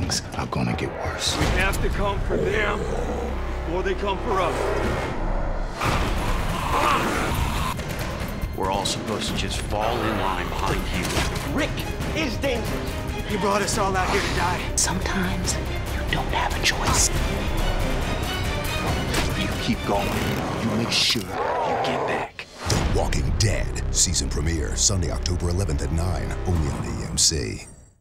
things are gonna get worse. We have to come for them before they come for us. We're all supposed to just fall in line behind you. Rick is dangerous. You brought us all out here to die. Sometimes you don't have a choice. You keep going. You make sure you get back. The Walking Dead season premiere Sunday, October 11th at 9, only on AMC.